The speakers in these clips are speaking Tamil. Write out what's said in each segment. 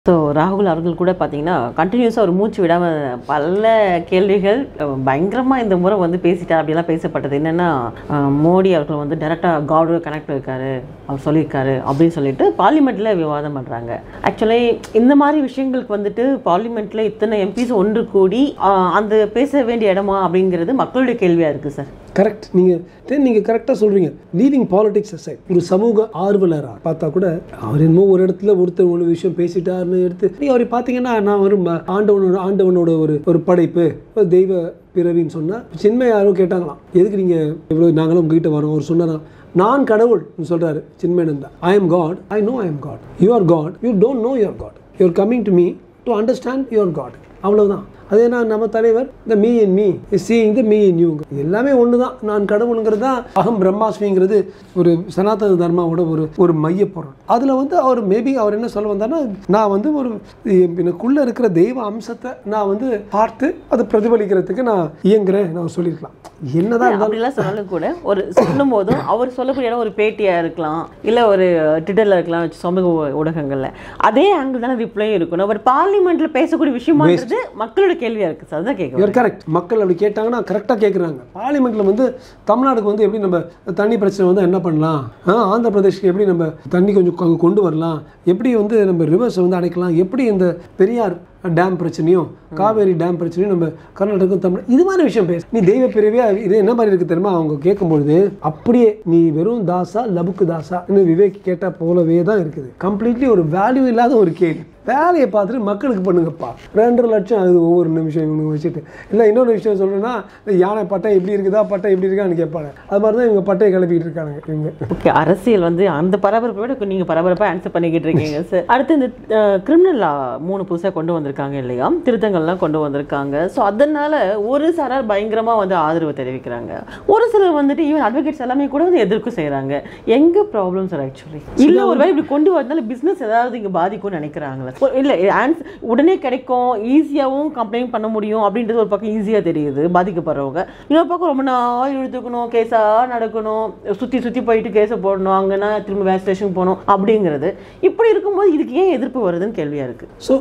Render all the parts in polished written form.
ஸோ ராகுல் அவர்கள் கூட பார்த்தீங்கன்னா கண்டினியூஸாக ஒரு மூச்சு விடாமல் பல கேள்விகள் பயங்கரமாக இந்த முறை வந்து பேசிட்டார் அப்படிலாம் பேசப்பட்டது. என்னென்னா மோடி அவர்கள் வந்து டேரெக்டாக காடோட கனெக்ட் இருக்காரு அவர் சொல்லியிருக்காரு அப்படின்னு சொல்லிட்டு பார்லிமெண்ட்டில் விவாதம் பண்ணுறாங்க. ஆக்சுவலி இந்த மாதிரி விஷயங்களுக்கு வந்துட்டு பார்லிமெண்ட்டில் இத்தனை எம்பிஸ் ஒன்று கூடி அந்த பேச வேண்டிய இடமா அப்படிங்கிறது மக்களுடைய கேள்வியாக இருக்குது சார். கரெக்ட். நீங்கள் கரெக்டாக சொல்கிறீங்க. லீவிங் பாலிடிக்ஸ் அசைட், ஒரு சமூக ஆர்வலராக பார்த்தா கூட அவர் என்னமோ ஒரு இடத்துல ஒருத்தர் ஒரு விஷயம் பேசிட்டாருன்னு எடுத்து நீங்கள் அவரை பார்த்தீங்கன்னா நான் ஒரு ஆண்டவனோட ஒரு படைப்பு தெய்வ பிறவின்னு சொன்னால் சின்மய யாரோ கேட்டாங்களாம், எதுக்கு நீங்கள் இவ்வளோ நாங்களும் உங்ககிட்ட வரோம். அவர் சொன்னாராம், நான் கடவுள் சொல்கிறாரு Chinmayananda. I am god, I know I am god. You are god, you don't know your god. You are coming to me to understand your god. அவ்வளோதான். அதே நம்ம தலைவர் இந்த me in me seeing the me in you எல்லாமே ஒன்று தான். நான் கடவுளுங்கிறது தான் அகம் பிரம்மாஸ்மிங்கிறது ஒரு சனாதன தர்மாவோட ஒரு மையப்பொருள். அதில் வந்து அவர் மேபி அவர் என்ன சொல்ல வந்தார்னா, நான் வந்து ஒரு எனக்குள்ளே இருக்கிற தெய்வ அம்சத்தை நான் வந்து பார்த்து அதை பிரதிபலிக்கிறதுக்கு நான் இயங்குறேன் நான் சொல்லியிருக்கலாம். என்னதான் அப்படிலாம் சொன்னாலும் கூட ஒரு சொல்லும் போதும் அவர் சொல்லக்கூடிய ஒரு பேட்டியாக இருக்கலாம், இல்லை ஒரு ட்விட்டரில் இருக்கலாம், சமூக ஊடகங்களில் அதே ஆங்கிள் தானே ரிப்ளையும் இருக்கணும். அவர் பார்லிமெண்ட்டில் பேசக்கூடிய விஷயமானது மக்களோட கேள்வியாக இருக்குது சார். அதான் கேட்குறேன். கரெக்ட். மக்கள் அப்படி கேட்டாங்கன்னா கரெக்டாக கேட்குறாங்க. பார்லிமெண்ட்டில் வந்து தமிழ்நாடுக்கு வந்து எப்படி நம்ம தண்ணி பிரச்சனை வந்து என்ன பண்ணலாம், ஆந்திர பிரதேஷ்க்கு எப்படி நம்ம தண்ணி கொஞ்சம் கொண்டு வரலாம், எப்படி வந்து நம்ம ரிவர்ஸை வந்து அடைக்கலாம், எப்படி இந்த பெரியார் டேம் பிரச்சனையும் காவேரி டேம் பிரச்சனையும் நம்ம கர்நாடகம் தமிழ் இது மாதிரி விஷயம் பேச. நீ தெய்வ பிறவியா இது என்ன மாதிரி இருக்கு தெரியுமா அவங்க கேட்கும்பொழுது, அப்படியே நீ வெறும் தாசா லபுக்கு தாசா விவேக் கேட்டா போலவே தான் இருக்குது. கம்ப்ளீட்லி ஒரு வேல்யூ இல்லாத ஒரு கேள்வி. வேலையை பார்த்துட்டு மக்களுக்கு பண்ணுங்கப்பா. 2.5 லட்சம் ஆகுது ஒவ்வொரு நிமிஷம் இவங்க வச்சுட்டு. இல்லை இன்னொரு விஷயம் சொல்லணும்னா, யானை பட்டை எப்படி இருக்குதா பட்டை எப்படி இருக்கான்னு கேட்பாங்க. அது மாதிரி தான் இவங்க பட்டையை கிளப்பிட்டு இருக்காங்க இவங்க. ஓகே, அரசியல் வந்து அந்த பரபரப்போட நீங்கள் பரபரப்பாக ஆன்சர் பண்ணிக்கிட்டு இருக்கீங்க சார். அடுத்து இந்த கிரிமினல் லா 3 புதுசாக கொண்டு வந்திருக்காங்க இல்லையா, திருத்தங்கள்லாம் கொண்டு வந்திருக்காங்க. ஸோ அதனால ஒரு சாரார் பயங்கரமாக வந்து ஆதரவு தெரிவிக்கிறாங்க, ஒரு சிலர் வந்துட்டு ஈவன் அட்வொகேட்ஸ் எல்லாமே கூட வந்து எதிர்ப்பு செய்கிறாங்க. எங்கே ப்ராப்ளம் சார் ஆக்சுவலி? இல்லை ஒரு வேலை இப்படி கொண்டு வரதுனால பிஸ்னஸ் ஏதாவது இங்கே பாதிக்கும்னு நினைக்கிறாங்களா? இல்லை ஆன்சர் உடனே கிடைக்கும், ஈஸியாகவும் கம்ப்ளைண்ட் பண்ண முடியும் அப்படின்றது ஒரு பக்கம் ஈஸியாக தெரியுது பாதிக்கப்படுறவங்க. இன்னொரு பக்கம் ரொம்ப நாள் இழுத்துக்கணும், கேஸாக நடக்கணும், சுற்றி போயிட்டு கேஸை போடணும், அங்கன்னா திரும்ப வேறு ஸ்டேஷனுக்கு போகணும் அப்படிங்கிறது. இப்படி இருக்கும்போது இதுக்கு ஏன் எதிர்ப்பு வருதுன்னு கேள்வியாக இருக்குது. ஸோ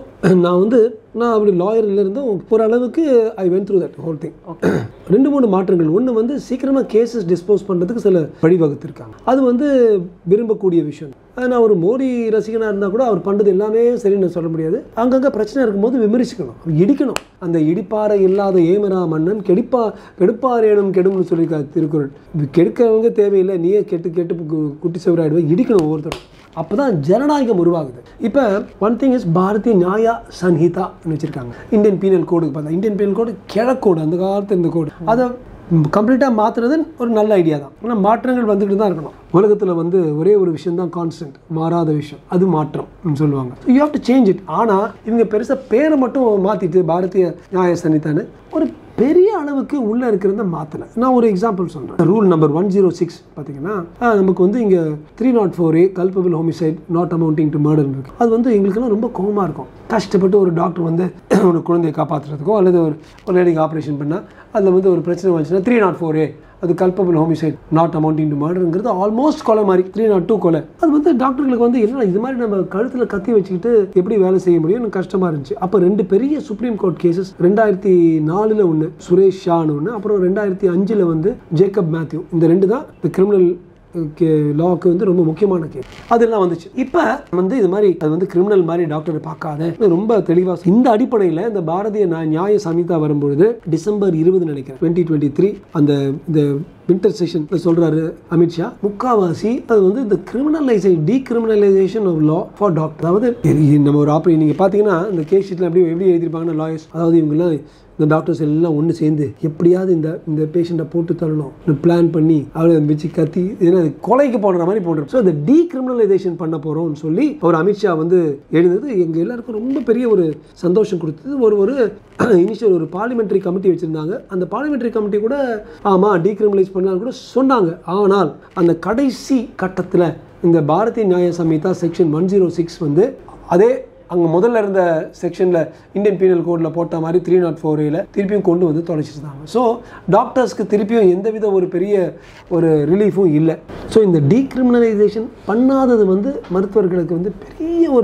நான் அப்படி லாயரில் இருந்தும் ஓரளவுக்கு I went through that whole thing. 2-3 மாற்றங்கள். ஒன்று வந்து சீக்கிரமாக கேசஸ் டிஸ்போஸ் பண்ணுறதுக்கு சில வழிவகுத்திருக்காங்க. அது வந்து விரும்பக்கூடிய விஷயம். நான் ஒரு மோடி ரசிகனாக இருந்தால் கூட அவர் பண்ணுறது எல்லாமே சரின்னு சொல்ல முடியாது. அங்கங்கே பிரச்சனை இருக்கும்போது விமர்சிக்கணும், இடிக்கணும். அந்த இடிப்பாறை இல்லாத ஏமரா மன்னன் கெடுப்பாரேனும் கெடும்னு சொல்லியிருக்காரு திருக்குறள். கெடுக்கிறவங்க தேவையில்லை, நீயே கெட்டு குட்டி செவராயிடுவேன். இடிக்கணும் ஒவ்வொருத்தரும். அப்போ தான் ஜனநாயகம் உருவாகுது. இப்போ ஒன் திங் இஸ் பாரதிய நியாய சன்ஹிதான்னு வச்சுருக்காங்க. இந்தியன் பீனல் கோடுக்கு பார்த்தா இந்தியன் பீனல் கோடு கிழக்கோடு, அந்த காலத்து இந்த கோடு அதை கம்ப்ளீட்டாக மாற்றுறது ஒரு நல்ல ஐடியா தான். ஆனால் மாற்றங்கள் வந்துக்கிட்டு தான் இருக்கணும். உலகத்தில் வந்து ஒரே ஒரு விஷயம் தான் கான்ஸ்டன்ட், மாறாத விஷயம், அது மாற்றம் சொல்லுவாங்க. You have to change it. ஆனால் இவங்க பெருசாக பேரை மட்டும் மாற்றிட்டு பாரதிய நியாய சன்ஹிதான்னு ஒரு பெரிய அளவுக்கு உள்ளே இருக்கிறத மாற்றலை. நான் ஒரு எக்ஸாம்பிள் சொல்கிறேன். ரூல் நம்பர் 106 பார்த்தீங்கன்னா நமக்கு வந்து இங்கே 304A culpable homicide not amounting to murder இருக்குது. அது வந்து எங்களுக்கெல்லாம் ரொம்ப கோவமாக இருக்கும். கஷ்டப்பட்டு ஒரு டாக்டர் வந்து ஒரு குழந்தையை காப்பாற்றுறதுக்கோ அல்லது ஒரு லேடிக்கு ஆப்ரேஷன் பண்ணால் அதில் வந்து ஒரு பிரச்சனை வந்துச்சுன்னா 304A அது culpable homicide not amounting to மர்டருங்கிறது ஆல்மோஸ்ட் கொலை மாதிரி. 302 கொலை. அது வந்து டாக்டர்களுக்கு வந்து என்ன இது மாதிரி நம்ம கழுத்தில் கத்தி வச்சுக்கிட்டு எப்படி வேலை செய்ய முடியும், எனக்கு கஷ்டமாக இருந்துச்சு. அப்போ 2 பெரிய சுப்ரீம் கோர்ட் கேசஸ் 2004 ஒன்று சுரேஷ் ஷான்னு ஒன்று, அப்புறம் 2005 வந்து ஜேக்கப் மேத்யூ. இந்த 2 தான் இந்த கிரிமினல் லாக்கு வந்து ரொம்ப முக்கியமான கேஸ். அதெல்லாம் வந்துச்சு. இப்போ வந்து இது மாதிரி அது வந்து கிரிமினல் மாதிரி டாக்டரை பார்க்காத ரொம்ப தெளிவாக. இந்த அடிப்படையில் இந்த பாரதிய நியாய சன்ஹிதா வரும்பொழுது டிசம்பர் 20 நினைக்கிறேன் 2023 அந்த இந்த வின்டர் செஷன் சொல்றாரு அமித்ஷா, முக்காவாசி அது வந்து இந்த decriminalisation of law for doctor. அதாவது நம்ம ஒரு ஆப்ரேஷன் நீங்கள் பார்த்தீங்கன்னா இந்த கேஸ் ஷீட்டில் எப்படி எழுதியிருப்பாங்கன்னா லாயர்ஸ், அதாவது இவங்கெல்லாம் இந்த டாக்டர்ஸ் எல்லாம் ஒன்று சேர்ந்து எப்படியாவது இந்த பேஷண்ட்டை போட்டு தரணும் பிளான் பண்ணி அவளை வச்சு கத்தி ஏன்னா கொலைக்கு போடுற மாதிரி போடுறோம். ஸோ இந்த டீக்ரிமினலைசேஷன் பண்ண போகிறோம்னு சொல்லி ஒரு அமித்ஷா வந்து எழுந்தது எங்கள் எல்லாருக்கும் ரொம்ப பெரிய ஒரு சந்தோஷம் கொடுத்தது. ஒரு இனிஷியல் ஒரு பார்லிமெண்ட்ரி கமிட்டி வச்சுருந்தாங்க. அந்த பார்லிமெண்ட்ரி கமிட்டி கூட ஆமாம் டீக்ரிமினலைஸ் பண்ணலான்னு கூட சொன்னாங்க. ஆனால் அந்த கடைசி கட்டத்தில் இந்த பாரதிய நியாய சம்ஹிதா செக்ஷன் 106 வந்து அதே அங்கே முதல்ல இருந்த செக்ஷனில் இந்தியன் பீனல் கோடில் போட்ட மாதிரி 304A திருப்பியும் கொண்டு வந்து தொலைச்சிருந்தாங்க. ஸோ டாக்டர்ஸ்க்கு திருப்பியும் எந்தவித ஒரு பெரிய ஒரு ரிலீஃபும் இல்லை. ஸோ இந்த டீக்ரிமினலைசேஷன் பண்ணாதது வந்து மருத்துவர்களுக்கு வந்து பெரிய ஒரு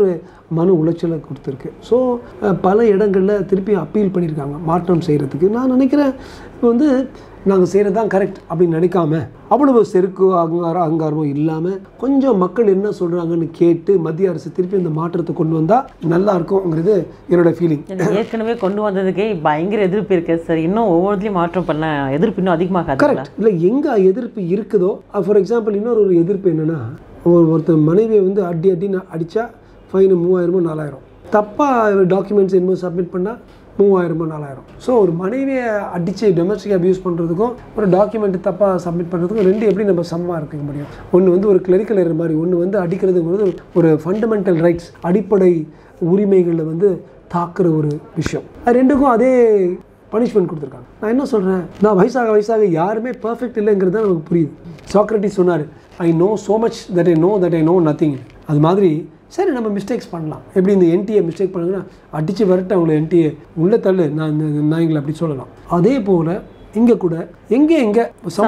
மன உளைச்சலை கொடுத்துருக்கு. ஸோ பல இடங்களில் திருப்பி அப்பீல் பண்ணியிருக்காங்க மாற்றம் செய்கிறதுக்கு. நான் நினைக்கிறேன் இப்போ வந்து நாங்கள் செய்கிறது தான் கரெக்ட் அப்படின்னு நினைக்காம அவ்வளவு செருக்கு அகங்காரமும் இல்லாமல் கொஞ்சம் மக்கள் என்ன சொல்கிறாங்கன்னு கேட்டு மத்திய அரசு திருப்பி இந்த மாற்றத்தை கொண்டு வந்தால் நல்லா இருக்கும்ங்கிறது என்னோட ஃபீலிங். ஏற்கனவே கொண்டு வந்ததுக்கே பயங்கர எதிர்ப்பு இருக்கு சார். இன்னும் ஒவ்வொருத்தையும் மாற்றம் பண்ண எதிர்ப்பு இன்னும் அதிகமாக. கரெக்ட். இல்லை எங்கே எதிர்ப்பு இருக்குதோ, ஃபார் எக்ஸாம்பிள் இன்னொரு ஒரு எதிர்ப்பு என்னென்னா, ஒருத்தர் மனைவியை வந்து அடின்னு அடித்தா ஃபைனு 3000 4000, தப்பாக டாக்குமெண்ட்ஸ் என்னமோ சப்மிட் பண்ணால் 3000 4000. ஸோ ஒரு மனைவியை அடித்து டொமஸ்டிக் அபியூஸ் பண்ணுறதுக்கும் ஒரு டாக்குமெண்ட் தப்பாக சப்மிட் பண்ணுறதுக்கும் ரெண்டு எப்படி நம்ம சமமாக இருக்க முடியும்? ஒன்று வந்து ஒரு கிளரிக்கல் எரர் மாதிரி, ஒன்று வந்து அடிக்கிறதுங்கிறது ஒரு ஃபண்டமெண்டல் ரைட்ஸ், அடிப்படை உரிமைகளில் வந்து தாக்குற ஒரு விஷயம். அது ரெண்டுக்கும் அதே பனிஷ்மெண்ட் கொடுத்துருக்காங்க. நான் என்ன சொல்கிறேன், நான் வயசாக யாருமே பர்ஃபெக்ட் இல்லைங்கிறது தான் நமக்கு புரியுது. சாக்ரட்டிஸ் சொன்னார், I know so much that I know nothing. அது மாதிரி சரி நம்ம மிஸ்டேக்ஸ் பண்ணலாம். எப்படி இந்த என்டிஏ மிஸ்டேக் பண்ணுங்கன்னா அடித்து வரட்டு அவங்கள என்டிஏ உள்ள தள்ளு நான் எங்களை அப்படி சொல்லலாம். அதே போல் இங்கே கூட எங்கே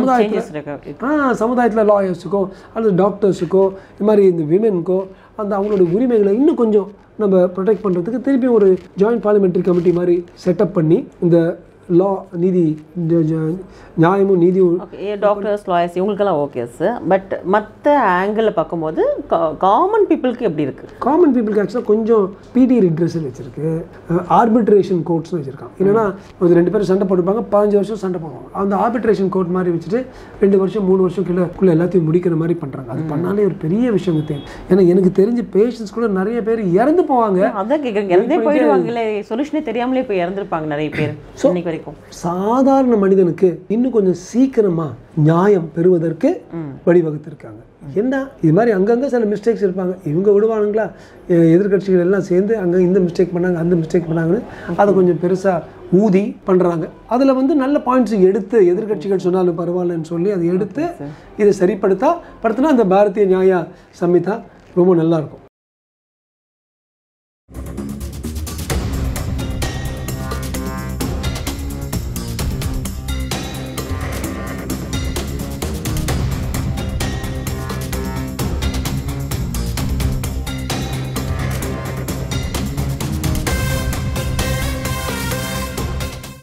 சமுதாயத்தில் லாயர்ஸுக்கோ அல்லது டாக்டர்ஸுக்கோ இது மாதிரி இந்த விமெனுக்கோ அந்த அவங்களோட உரிமைகளை இன்னும் கொஞ்சம் நம்ம ப்ரொடெக்ட் பண்ணுறதுக்கு திருப்பி ஒரு ஜாயிண்ட் பார்லிமெண்ட்ரி கமிட்டி மாதிரி செட்டப் பண்ணி இந்த லா நீதி நியாயமும் நீதியும் டாக்டர்ஸ் லாயர்ஸ் இவங்களுக்கெல்லாம் ஓகே சார். பட் மற்ற ஆங்கிளில் பார்க்கும்போது காமன் பீப்புளுக்கு எப்படி இருக்குது? காமன் பீப்புளுக்கு ஆக்சுவலாக கொஞ்சம் பிடி ரிட்ரெஸல் வச்சுருக்கு, ஆர்பிட்ரேஷன் கோர்ட்ஸ்னு வச்சுருக்காங்க. என்னென்னா ஒரு 2 பேரும் சண்டை போட்டுப்பாங்க, 15 வருஷம் சண்டை போடுவாங்க. அந்த ஆர்பிட்ரேஷன் கோர்ட் மாதிரி வச்சுட்டு 2 வருஷம் 3 வருஷம் கீழே எல்லாத்தையும் முடிக்கிற மாதிரி பண்ணுறாங்க. அது பண்ணாலே ஒரு பெரிய விஷயம் தெரியும். ஏன்னா எனக்கு தெரிஞ்ச பேஷண்ட்ஸ் கூட நிறைய பேர் இறந்து போவாங்க. அதான் கேட்குறேன், இறந்தே போயிடுவாங்களே, சொல்யூஷனே தெரியாமலே போய் இறந்துருப்பாங்க நிறைய பேர். இன்னைக்கு வரைக்கும் சாதாரண மனிதனுக்கு இன்னும் கொஞ்சம் சீக்கிரமா நியாயம் பெறுவதற்கு வழிவகுத்திருக்காங்க. என்ன இது மாதிரி அங்கங்கே சில மிஸ்டேக்ஸ் இருப்பாங்க, இவங்க விடுவானுங்களா? எதிர்கட்சிகள் எல்லாம் சேர்ந்து அங்கே இந்த மிஸ்டேக் பண்ணாங்க அந்த மிஸ்டேக் பண்ணாங்கன்னு அதை கொஞ்சம் பெருசாக ஊதி பண்ணுறாங்க. அதில் வந்து நல்ல பாயிண்ட்ஸ் எடுத்து எதிர்கட்சிகள் சொன்னாலும் பரவாயில்லன்னு சொல்லி அதை எடுத்து இதை சரிப்படுத்தினா அந்த பாரதிய நியாய சம்ஹிதா ரொம்ப நல்லாயிருக்கும்.